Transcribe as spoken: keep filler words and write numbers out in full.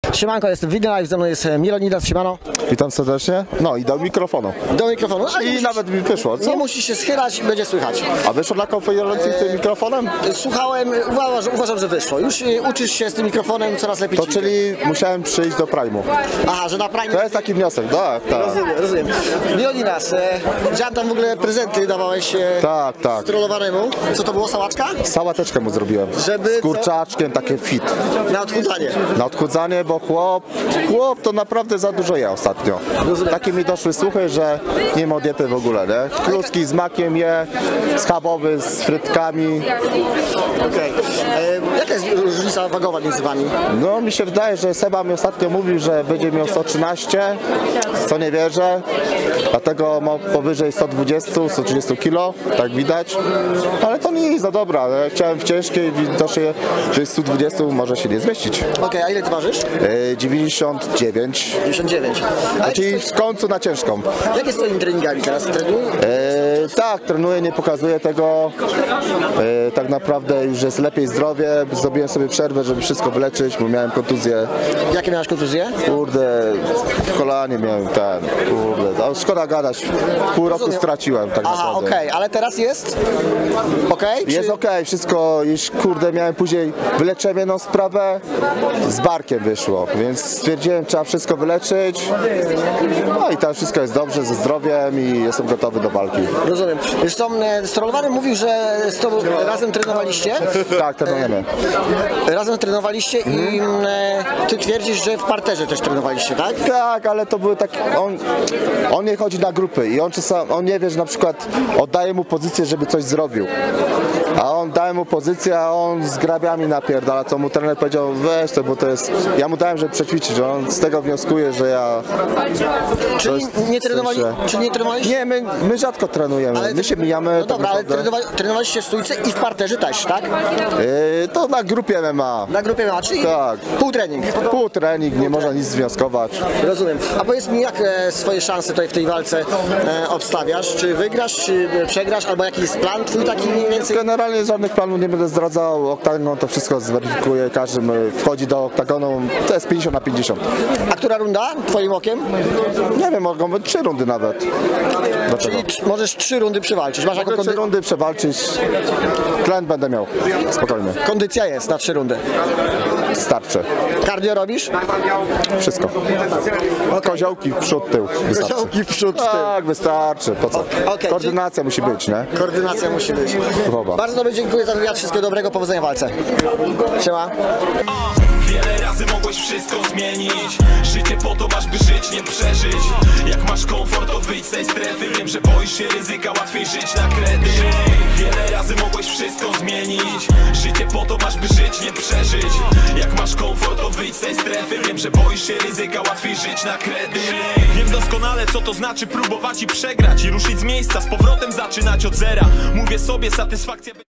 Siemanko, jestem Video Live, ze mną jest Milonidas, siemano. Witam serdecznie. No i do mikrofonu. Do mikrofonu. I musisz, nawet mi wyszło, co? Nie musisz się schylać, będzie słychać. A wyszło dla konferencji z tym mikrofonem? Słuchałem, uważam, uważam, że wyszło. Już uczysz się z tym mikrofonem coraz lepiej. To czyli musiałem przyjść do Prime'u. Aha, że na Prime. To jest taki wniosek, tak, tak. Rozumiem, rozumiem. Milonidas, e, widziałem tam w ogóle prezenty dawałeś e, Tak, tak. strollowanemu. Co to było, sałaczka? Sałateczkę mu zrobiłem. Żeby z kurczaczkiem, takie fit. Na odchudzanie. Na odchudzanie, bo chłop, chłop to naprawdę za dużo je ostatnio. Rozumiem. Takie mi doszły słuchy, że nie ma diety w ogóle, nie? Kluski z makiem je, schabowy z frytkami. Okej. Okay. Jaka jest różnica wagowa między wami? No mi się wydaje, że Seba mi ostatnio mówił, że będzie miał sto trzynaście, co nie wierzę. Dlatego ma powyżej sto dwadzieścia, sto trzydzieści kilo, tak widać. Ale to nie jest za dobra. Ja chciałem w ciężkiej, widocznie, że sto dwadzieścia może się nie zmieścić. Okej, okay, a ile ty ważysz? Yy, dziewięćdziesiąt dziewięć. dziewięćdziesiąt dziewięć. Czyli w końcu na ciężką. Jak jest z twoimi treningami teraz? Trenuj? Yy, tak, trenuję, nie pokazuję tego. Yy, tak naprawdę już jest lepiej zdrowie. Zrobiłem sobie przerwę, żeby wszystko wyleczyć, bo miałem kontuzję. Jakie miałeś kontuzje? Kurde, w kolanie miałem ten, kurde, no, szkoda gadać, pół roku Rozumiem. straciłem tak Aha, naprawdę. okej, okay. Ale teraz jest? Okej? Okay? Jest Czy... okej, okay. Wszystko, już kurde, miałem później, wyleczyłem jedną sprawę, z barkiem wyszło, więc stwierdziłem, trzeba wszystko wyleczyć, no i tam wszystko jest dobrze, ze zdrowiem i jestem gotowy do walki. Rozumiem. Zresztą Strollowany mówił, że z tobą razem trenowaliście? Tak, trenujemy. Razem trenowaliście i ty twierdzisz, że w parterze też trenowaliście, tak? Tak, ale to były takie, on, on nie chodzi na grupy i on czasami, on nie wie, że na przykład oddaje mu pozycję, żeby coś zrobił. A on daje mu pozycję, a on z grabiami napierdala, to mu trener powiedział, weź to, bo to jest, ja mu dałem, żeby przećwiczyć, że on z tego wnioskuje, że ja... Czyli nie trenowali, czy nie trenowaliście? Nie, my, my rzadko trenujemy, ale my się mijamy. No dobra, ale trenowali, trenowaliście w stójce i w parterze też, tak? Yy, to na grupie M M A. Na grupie M M A, czyli tak. Pół trening. Pół trening, nie można nic związkować. Rozumiem. A powiedz mi, jak e, swoje szanse tutaj w tej walce e, obstawiasz? Czy wygrasz, czy przegrasz, albo jaki jest plan twój taki mniej więcej? Generalnie żadnych planów nie będę zdradzał, oktagon to wszystko zweryfikuje, każdy wchodzi do oktagonu, to jest pięćdziesiąt na pięćdziesiąt. A która runda, twoim okiem? Nie wiem, mogą być trzy rundy nawet. Czyli możesz trzy rundy przewalczyć. Masz Mogę jako trzy rundy przewalczyć, tlen będę miał, spokojnie. Kondycja jest na trzy rundy. Starczy. Cardio robisz? Wszystko. Koziołki w przód, tył. Wystarczy. Koziołki w przód, tył. Tak, wystarczy. Po co? Okay, Koordynacja musi być, nie? Koordynacja musi być. Chowa. Bardzo dobry, dziękuję za wywiad. Wszystkiego dobrego, powodzenia w walce. Siema. Wiele razy mogłeś wszystko zmienić. Życie po to masz, by żyć, nie przeżyć. Jak masz komfort, to wyjdź z tej strefy. Wiem, że boisz się ryzyka, łatwiej żyć na kredyt. Wiele razy mogłeś wszystko zmienić. Życie po to masz, by żyć, nie przeżyć. Jak masz komfort, to wyjdź z tej strefy. Wiem, że boisz się ryzyka, łatwiej żyć na kredyt. Wiem doskonale, co to znaczy próbować i przegrać. I ruszyć z miejsca, z powrotem zaczynać od zera. Mówię sobie, satysfakcja